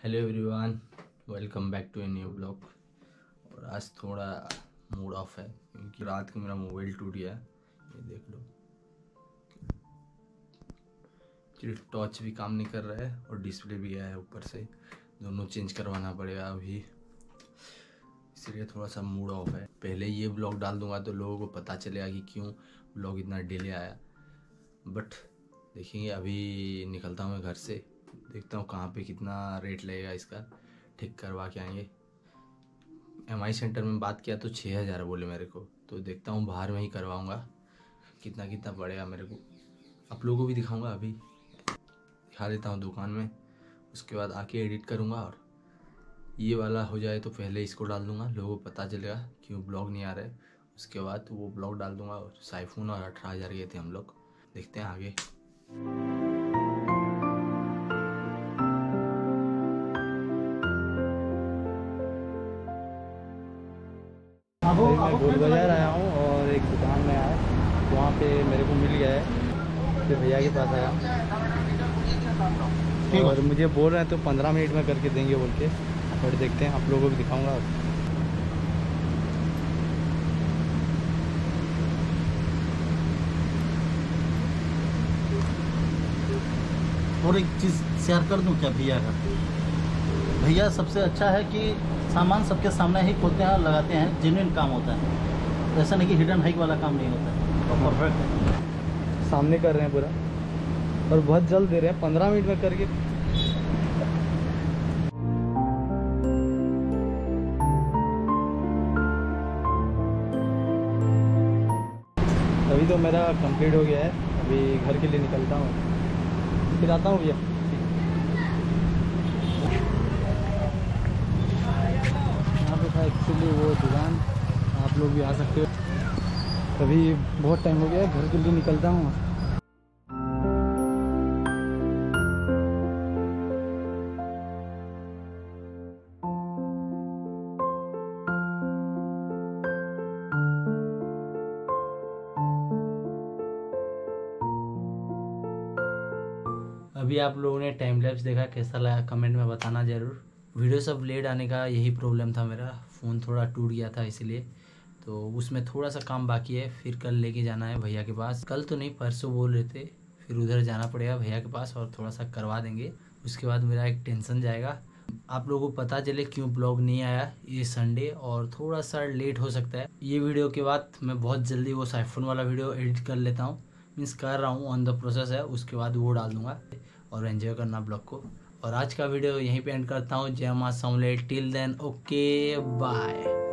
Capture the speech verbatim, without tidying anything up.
Hello everyone, welcome back to a new blog. और आज थोड़ा मूड ऑफ है क्योंकि रात को मेरा मोबाइल टूट गया। ये देख लो, टॉर्च भी काम नहीं कर रहा है और डिस्प्ले भी गया है ऊपर से। दोनों चेंज करवाना पड़ेगा अभी, इसलिए थोड़ा सा मूड ऑफ है। पहले ये ब्लॉग डाल दूंगा तो लोगों को पता चलेगा कि क्यों ब्लॉग इतना डिले आया। बट देखेंगे, अभी निकलता हूँ मैं घर से, देखता हूँ कहाँ पे कितना रेट लगेगा इसका, ठीक करवा के आएंगे। एम आई सेंटर में बात किया तो छः हज़ार बोले मेरे को, तो देखता हूँ बाहर में ही करवाऊँगा, कितना कितना पड़ेगा मेरे को। आप लोगों को भी दिखाऊँगा, अभी दिखा देता हूँ दुकान में, उसके बाद आके एडिट करूँगा। और ये वाला हो जाए तो पहले इसको डाल दूँगा, लोगों को पता चलेगा क्यों ब्लॉग नहीं आ रहा है। उसके बाद तो वो ब्लॉग डाल दूँगा। और साइफोन और अठारह हज़ार गए थे हम लोग, देखते हैं आगे। मैं गोल बाजार आया हूँ और एक दुकान में आया, वहाँ पे मेरे को मिल गया है। फिर भैया के पास आया और मुझे बोल रहे हैं तो पंद्रह मिनट में करके देंगे बोल के। और देखते हैं, आप लोगों को भी दिखाऊंगा। और एक चीज़ शेयर कर दूं क्या भैया का? भैया सबसे अच्छा है कि सामान सबके सामने ही खोलते हैं और लगाते हैं, जेन्युइन काम होता है। तो ऐसा नहीं कि हिडन हाइक वाला काम नहीं होता है, तो परफेक्ट है। सामने कर रहे हैं पूरा और बहुत जल्द दे रहे हैं, पंद्रह मिनट में करके। अभी तो मेरा कंप्लीट हो गया है, अभी घर के लिए निकलता हूँ, फिर आता हूँ भैया। यहाँ पे था एक्चुअली वो दुकान, आप लोग भी आ सकते हो। अभी बहुत टाइम हो गया है, घर के लिए निकलता हूँ। अभी आप लोगों ने टाइम लैप्स देखा, कैसा लगा कमेंट में बताना ज़रूर। वीडियो सब लेट आने का यही प्रॉब्लम था, मेरा फ़ोन थोड़ा टूट गया था इसलिए, तो उसमें थोड़ा सा काम बाकी है। फिर कल लेके जाना है भैया के पास, कल तो नहीं परसों बोल रहे थे। फिर उधर जाना पड़ेगा भैया के पास और थोड़ा सा करवा देंगे। उसके बाद मेरा एक टेंशन जाएगा। आप लोगों को पता चले क्यों ब्लॉग नहीं आया ये संडे, और थोड़ा सा लेट हो सकता है। ये वीडियो के बाद मैं बहुत जल्दी वो साइफोन वाला वीडियो एडिट कर लेता हूँ, मीन्स कर रहा हूँ, ऑन द प्रोसेस है। उसके बाद वो डाल दूँगा और एंजॉय करना ब्लॉग को। और आज का वीडियो यहीं पे एंड करता हूँ। जय मां समलेट, टिल देन ओके बाय।